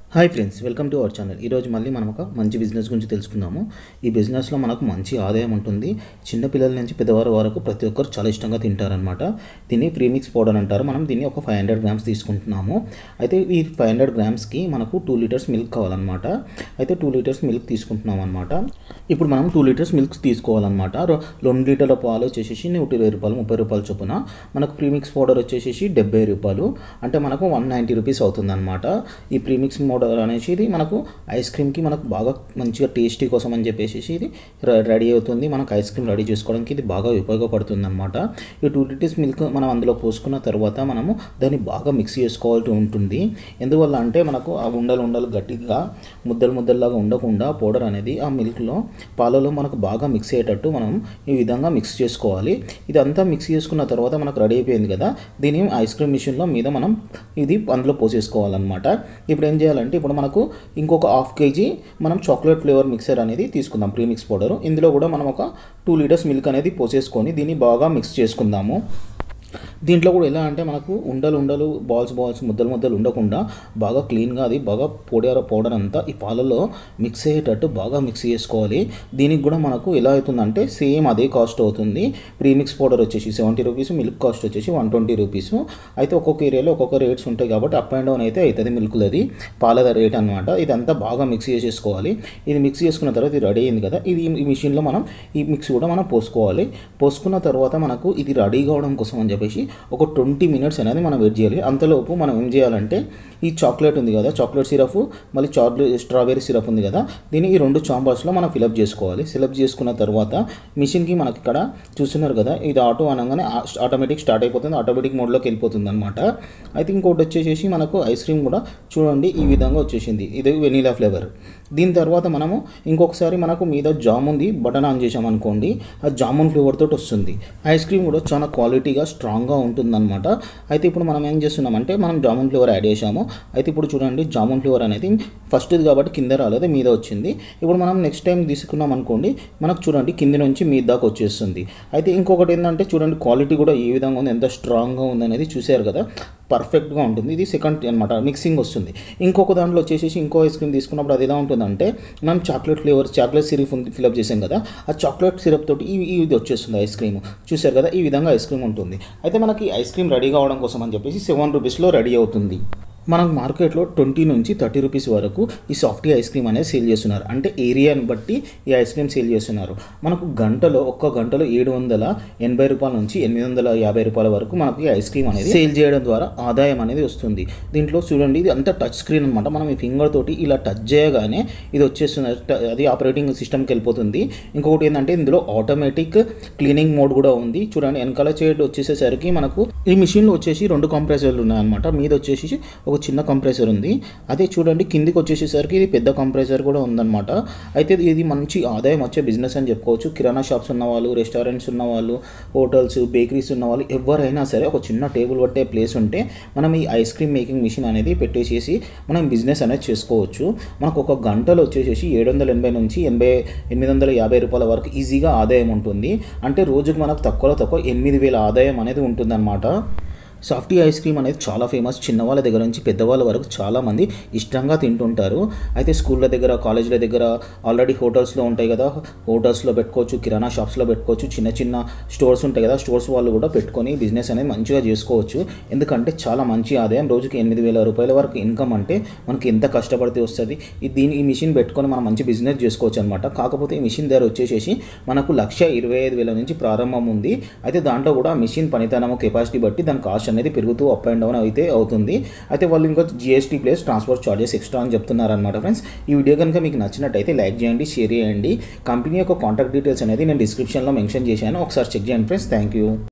Hi friends, welcome to our channel. ఈరోజు మళ్ళీ మనం ఒక మంచి బిజినెస్ గురించి తెలుసుకుందాము. ఈ బిజినెస్లో మనకు మంచి ఆదాయం ఉంటుంది. చిన్నపిల్లల నుంచి పెద్దవారి వరకు ప్రతి ఒక్కరు చాలా ఇష్టంగా తింటారనమాట. దీన్ని ప్రీమిక్స్ పౌడర్ అంటారు. మనం దీన్ని ఒక 500 గ్రామ్స్ తీసుకుంటున్నాము. అయితే ఈ 500 గ్రామ్స్కి మనకు 2 లీటర్స్ మిల్క్ కావాలన్నమాట. అయితే 2 లీటర్స్ మిల్క్ తీసుకుంటున్నాం అనమాట. ఇప్పుడు మనం 2 లీటర్స్ మిల్క్ తీసుకోవాలన్నమాట. 2 లీటర్ల పాలు వచ్చేసి 120 రూపాయలు, 30 రూపాయల చొప్పున. మనకు ప్రీమిక్స్ పౌడర్ వచ్చేసి 70 రూపాయలు, అంటే మనకు 190 రూపీస్ అవుతుంది అనమాట. ఈ ప్రీమిక్స్ పౌడర్ అనేసి ఇది మనకు ఐస్ క్రీమ్కి మనకు బాగా మంచిగా టేస్టీ కోసం అని చెప్పేసి ఇది రెడీ అవుతుంది. మనకు ఐస్ క్రీమ్ రెడీ చేసుకోవడానికి ఇది బాగా ఉపయోగపడుతుంది అనమాట. ఈ 2 లీటర్స్ మిల్క్ మనం అందులో పోసుకున్న తర్వాత మనము దాన్ని బాగా మిక్స్ చేసుకోవాల్సి ఉంటుంది. ఎందువల్ల అంటే మనకు ఆ ఉండలు గట్టిగా ముద్దలాగా ఉండకుండా పౌడర్ అనేది ఆ మిల్క్లో పాలలో మనకు బాగా మిక్స్ అయ్యేటట్టు మనం ఈ విధంగా మిక్స్ చేసుకోవాలి. ఇదంతా మిక్స్ చేసుకున్న తర్వాత మనకు రెడీ అయిపోయింది కదా, దీన్ని ఐస్ క్రీమ్ మిషన్లో మీద మనం ఇది అందులో పోసేసుకోవాలన్నమాట. ఇప్పుడు ఏం చేయాలంటే ఇప్పుడు మనకు ఇంకొక 1/2 kg మనం చాక్లెట్ ఫ్లేవర్ మిక్సర్ అనేది తీసుకుందాం, ప్రీమిక్స్ పౌడర్. ఇందులో కూడా మనం ఒక 2 లీటర్స్ మిల్క్ అనేది పోసేసుకొని దీన్ని బాగా మిక్స్ చేసుకుందాము. దీంట్లో కూడా ఎలా అంటే మనకు ఉండలు బాల్స్ ముద్దలు ఉండకుండా బాగా క్లీన్గా అది బాగా పౌడర్ అంతా ఈ పాలలో మిక్స్ అయ్యేటట్టు బాగా మిక్స్ చేసుకోవాలి. దీనికి కూడా మనకు ఎలా అవుతుందంటే సేమ్ అదే కాస్ట్ అవుతుంది. ప్రీమిక్స్ పౌడర్ వచ్చేసి 70 రూపీస్, మిల్క్ కాస్ట్ వచ్చేసి 120 రూపీస్. అయితే ఒక్కొక్క ఏరియాలో ఒక్కొక్క రేట్స్ ఉంటాయి కాబట్టి అప్ అండ్ డౌన్ అయితే అవుతుంది మిల్క్లది, పాలద రేట్ అనమాట. ఇదంతా బాగా మిక్స్ చేసేసుకోవాలి. ఇది మిక్స్ చేసుకున్న తర్వాత ఇది రెడీ అయింది కదా, ఇది ఈ మిషన్లో మనం ఈ మిక్స్ కూడా మనం పోసుకోవాలి. పోసుకున్న తర్వాత మనకు ఇది రెడీ కావడం కోసం అని చెప్పేసి ఒక 20 మినిట్స్ అనేది మనం వెయిట్ చేయాలి. అంతలోపు మనం ఏం చేయాలంటే ఈ చాక్లెట్ ఉంది కదా, చాక్లెట్ సిరప్ మళ్ళీ స్ట్రాబెర్రీ సిరప్ ఉంది కదా, దీన్ని ఈ 2 చాంబర్స్లో మనం ఫిలప్ చేసుకోవాలి. ఫిలప్ చేసుకున్న తర్వాత మిషన్కి మనకి ఇక్కడ చూస్తున్నారు కదా, ఇది ఆటో అనగానే ఆటోమేటిక్ స్టార్ట్ అయిపోతుంది, ఆటోమేటిక్ మోడ్లోకి వెళ్ళిపోతుంది అనమాట. అయితే ఇంకోటి వచ్చేసి మనకు ఐస్ క్రీమ్ కూడా చూడండి ఈ విధంగా వచ్చేసింది, ఇది వెనీలా ఫ్లేవర్. దీని తర్వాత మనము ఇంకొకసారి మనకు మీద జాముంది బటన్ ఆన్ చేసామనుకోండి, ఆ జామున్ ఫ్లేవర్ తోటి వస్తుంది. ఐస్ క్రీమ్ కూడా చాలా క్వాలిటీగా స్ట్రాంగ్గా ఉంటుందన్నమాట. అయితే ఇప్పుడు మనం ఏం చేస్తున్నామంటే మనం జామున్ ఫ్లేవర్ యాడ్ చేసాము. అయితే ఇప్పుడు చూడండి జామున్ ఫ్లేవర్ అనేది ఫస్ట్ది కాబట్టి కింద రాలేదు, మీద వచ్చింది. ఇప్పుడు మనం నెక్స్ట్ టైం తీసుకున్నాం అనుకోండి, మనకు చూడండి కింద నుంచి మీద దాకా వచ్చేస్తుంది. అయితే ఇంకొకటి ఏంటంటే చూడండి క్వాలిటీ కూడా ఏ విధంగా ఉంది, ఎంత స్ట్రాంగ్గా ఉంది అనేది చూసారు కదా, పర్ఫెక్ట్గా ఉంటుంది. ఇది సెకండ్ అనమాట, మిక్సింగ్ వస్తుంది. ఇంకొక దాంట్లో వచ్చేసి ఇంకో ఐస్ క్రీమ్ తీసుకున్నప్పుడు అది ఎలా ఉంటుందంటే మనం చాక్లెట్ సిరప్ ఫిలప్ చేసాం కదా, ఆ చాక్లెట్ సిరప్ తోటి ఇది వచ్చేస్తుంది ఐస్ క్రీమ్. చూసారు కదా ఈ విధంగా ఐస్ క్రీమ్ ఉంటుంది. అయితే మనకి ఐస్ క్రీమ్ రెడీ కావడం కోసం అని చెప్పేసి 7 రూపీస్లో రెడీ అవుతుంది. మనకు మార్కెట్లో 20 నుంచి 30 రూపీస్ వరకు ఈ సాఫ్టీ ఐస్ క్రీమ్ అనేది సేల్ చేస్తున్నారు. అంటే ఏరియాని బట్టి ఈ ఐస్ క్రీమ్ సేల్ చేస్తున్నారు. మనకు ఒక్క గంటలో 780 రూపాయల నుంచి 850 రూపాయల వరకు మనకు ఈ ఐస్ క్రీమ్ అనేది సేల్ చేయడం ద్వారా ఆదాయం అనేది వస్తుంది. దీంట్లో చూడండి ఇది అంతా టచ్ స్క్రీన్ అనమాట. మనం ఈ ఫింగర్ తోటి ఇలా టచ్ చేయగానే ఇది వచ్చేస్తుంది, అది ఆపరేటింగ్ సిస్టమ్కి వెళ్ళిపోతుంది. ఇంకొకటి ఏంటంటే ఇందులో ఆటోమేటిక్ క్లీనింగ్ మోడ్ కూడా ఉంది. చూడండి వెనకాల సైడ్ వచ్చేసేసరికి మనకు ఈ మిషన్లో వచ్చేసి 2 కంప్రెసర్లు ఉన్నాయన్నమాట. మీద వచ్చేసి ఒక చిన్న కంప్రెసర్ ఉంది. అదే చూడండి కిందికి వచ్చేసేసరికి ఇది పెద్ద కంప్రెసర్ కూడా ఉందన్నమాట. అయితే ఇది మంచి ఆదాయం వచ్చే బిజినెస్ అని చెప్పుకోవచ్చు. కిరాణా షాప్స్ ఉన్నవాళ్ళు, రెస్టారెంట్స్ ఉన్నవాళ్ళు, హోటల్స్, బేకరీస్ ఉన్నవాళ్ళు ఎవరైనా సరే ఒక చిన్న టేబుల్ పట్టే ప్లేస్ ఉంటే మనం ఈ ఐస్ క్రీమ్ మేకింగ్ మిషన్ అనేది పెట్టేసేసి మనం బిజినెస్ అనేది చేసుకోవచ్చు. మనకు ఒక గంటలో వచ్చేసి 780 నుంచి 850 రూపాయల వరకు ఈజీగా ఆదాయం ఉంటుంది. అంటే రోజుకి మనకు తక్కువ 8,000 ఆదాయం అనేది ఉంటుందన్నమాట. సాఫ్టీ ఐస్ క్రీమ్ అనేది చాలా ఫేమస్. చిన్నవాళ్ళ దగ్గర నుంచి పెద్దవాళ్ళ వరకు చాలామంది ఇష్టంగా తింటుంటారు. అయితే స్కూళ్ళ దగ్గర, కాలేజీల దగ్గర ఆల్రెడీ హోటల్స్లో ఉంటాయి కదా, హోటల్స్లో పెట్టుకోవచ్చు, కిరాణా షాప్స్లో పెట్టుకోవచ్చు, చిన్న స్టోర్స్ ఉంటాయి కదా, స్టోర్స్ వాళ్ళు కూడా పెట్టుకొని బిజినెస్ అనేది మంచిగా చేసుకోవచ్చు. ఎందుకంటే చాలా మంచి ఆదాయం, రోజుకి 8,000 రూపాయల వరకు ఇన్కమ్ అంటే మనకి ఎంత కష్టపడితే వస్తుంది. ఈ మిషన్ పెట్టుకొని మనం మంచి బిజినెస్ చేసుకోవచ్చు అనమాట. కాకపోతే ఈ మిషన్ ధర వచ్చేసి మనకు 1,25,000 నుంచి ప్రారంభం ఉంది. అయితే దాంట్లో కూడా మిషన్ పనితనము, కెపాసిటీ బట్టి దాని కాస్ట్ అనేది పెరుగుతూ అప్ అండ్ డౌన్ అయితే అవుతుంది. అయితే వాళ్ళు ఇంకా GST plus transport charges extra అని చెప్తున్నారనమాట. ఫ్రెండ్స్, ఈ వీడియో కనుక మీకు నచ్చినట్టయితే లైక్ చేయండి, షేర్ చేయండి. కంపెనీ యొక్క కాంటాక్ట్ డీటెయిల్స్ అనేది నేను డిస్క్రిప్షన్లో మెన్షన్ చేశాను, ఒకసారి చెక్ చేయండి ఫ్రెండ్స్. Thank you.